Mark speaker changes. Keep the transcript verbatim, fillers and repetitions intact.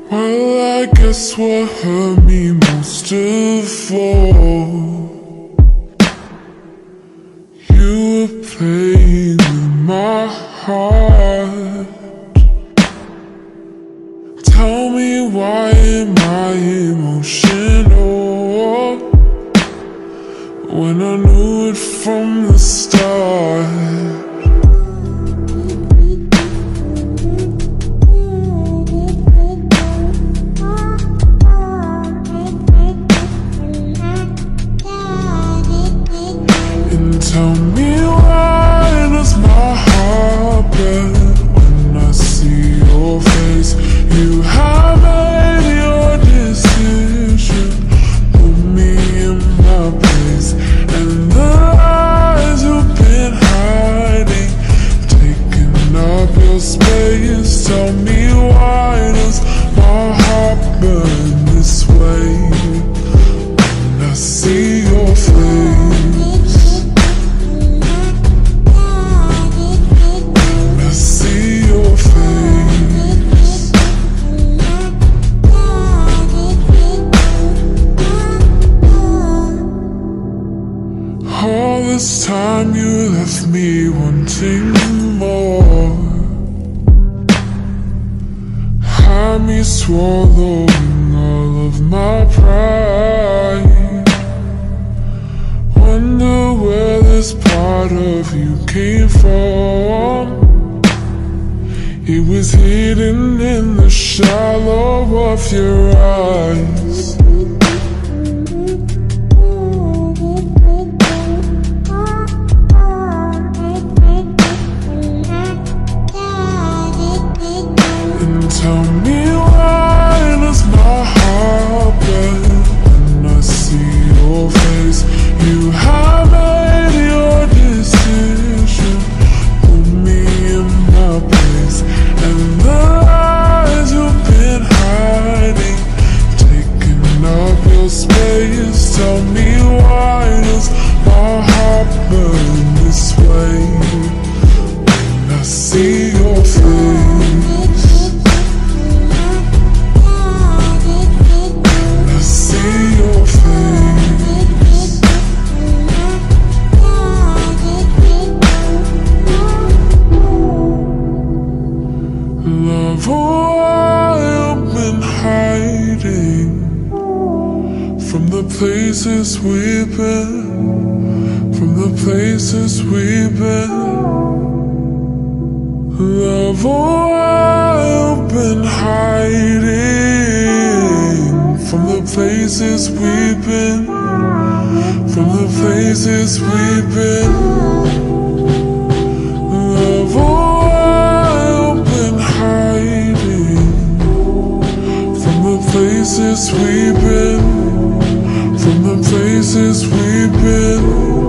Speaker 1: Well, I guess what hurt me most of all, you were playing with my heart. Tell me, why am I emotional when I knew it from the start? Tell me, why does my heart break when I see your face? You have made your decision, put me in my place, and the lies you've been hiding, taking up your space. Tell me, why does my heart burn this way when I see your face? All this time you left me wanting more, had me swallowing all of my pride. Wonder where this part of you came from. It was hidden in the shallow of your eyes. Tell me, why does my heart break when I see your face? You have made your decision, put me in my place, and the lies you've been hiding, taking up your space. Tell me, why does my heart burn this way when I see your face? Love, oh, I've been hiding from the places we've been, from the places we've been. Love, oh, I've been hiding from the places we've been, from the places we've been. Love, oh, places we've been, from the places we've been.